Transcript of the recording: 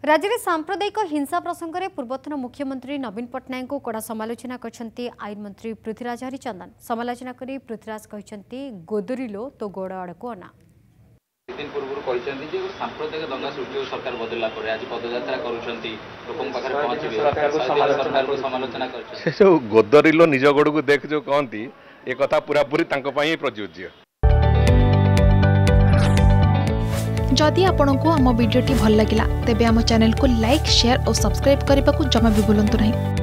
राज्य में सांप्रदायिक हिंसा प्रसंग में पूर्वतन मुख्यमंत्री नवीन पट्टनायक को कड़ा समालोचना करछंती आईन मंत्री पृथ्वीराज हरिचंदन। समालोचना करी पृथ्वीराज कहछंती गोदरिलो तो गोड़ आड़को अना। दिन पूर्व कहछंती जे सांप्रदायिक दंगा सृष्टि सरकार बदलला परे आज पदयात्रा करूछंती लोकन पाखरे पहुंचबे सरकार को समालोचना करछंती। से जो गोदरिलो निज गोड़ को देख जो कहंती ए कथा पूरा पूरी तांको पई प्रयोज्य। जदि आपंक आम भिडी भल लगा तेब आम चैनल को लाइक शेयर और सब्सक्राइब करने को जमा भी भूलु नहीं।